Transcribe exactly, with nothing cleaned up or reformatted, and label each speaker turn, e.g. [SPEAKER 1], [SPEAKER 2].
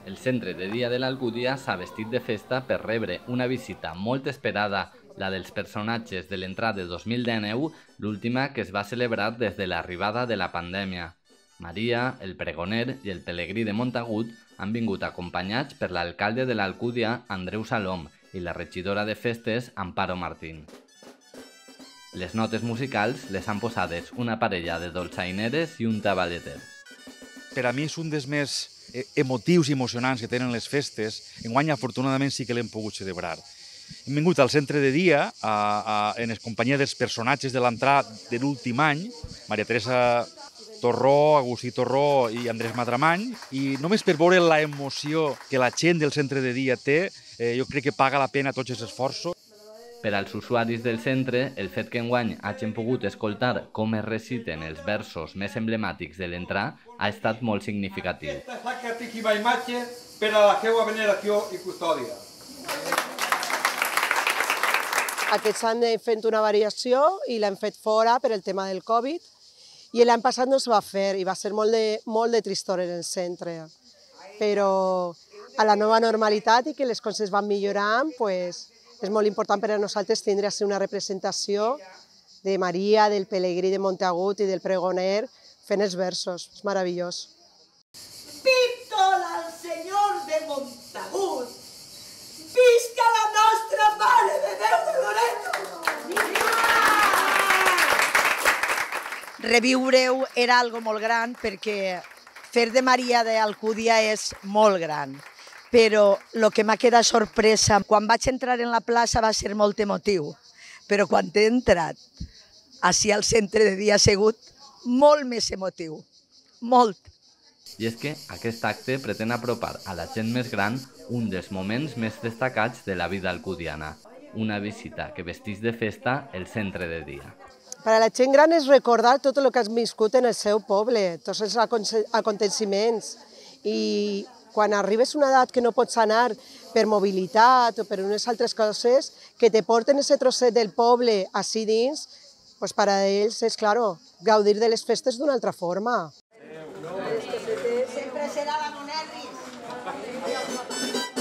[SPEAKER 1] El centre de dia de l'Alcúdia s'ha vestit de festa per rebre una visita molt esperada, la dels personatges de l'entrada de dos mil dinou, l'última que es va celebrar des de l'arribada de la pandèmia. Maria, el pregoner i el pelegrí de Montagut han vingut acompanyats per l'alcalde de l'Alcúdia, Andreu Salom, i la regidora de festes, Amparo Martín. Les notes musicals les han posades una parella de dolçaineres i un taballeter.
[SPEAKER 2] Per a mi és un dels més emotius i emocionants que tenen les festes. Enguany, afortunadament, sí que l'hem pogut celebrar. Hem vingut al centre de dia a, a, en companyia dels personatges de l'entrada de l'últim any, Maria Teresa Torró, Agustí Torró i Andrés Madramany, i només per veure la emoció que la gent del centre de dia té, eh, jo crec que paga la pena tots els esforços.
[SPEAKER 1] Per als usuaris del centre, el fet que enguany hagin pogut escoltar com es reciten els versos més emblemàtics de l'entrada ha estat molt significatiu.
[SPEAKER 3] Aquesta és la catequima imatge per a la seva veneració i custòdia.
[SPEAKER 4] Aquests han fet una variació i l'han fet fora per el tema del Covid i l'any passat no es va fer i va ser molt de, molt de tristor en el centre. Però a la nova normalitat i que les coses van millorant, pues, és molt important per a nosaltres tindre una representació de Maria, del pelegrí de Montagut i del pregoner fent els versos. És meravellós.
[SPEAKER 5] Píndola al senyor de Montagut! Visca la nostra Mare de Déu de Loreto!
[SPEAKER 6] Reviure-ho era algo molt gran perquè fer de Maria d'Alcúdia és molt gran. Però el que m'ha quedat sorpresa, quan vaig entrar en la plaça va ser molt emotiu, però quan he entrat així al centre de dia ha sigut molt més emotiu, molt.
[SPEAKER 1] I és que aquest acte pretén apropar a la gent més gran un dels moments més destacats de la vida alcudiana, una visita que vestís de festa el centre de dia.
[SPEAKER 4] Per a la gent gran és recordar tot el que has viscut en el seu poble, tots els aconteciments, i quan arribes a una edat que no pots anar per mobilitat o per unes altres coses, que te porten aquest trosset del poble així dins, doncs per a ells és, clar, gaudir de les festes d'una altra forma.
[SPEAKER 5] Sempre serà la Monerris.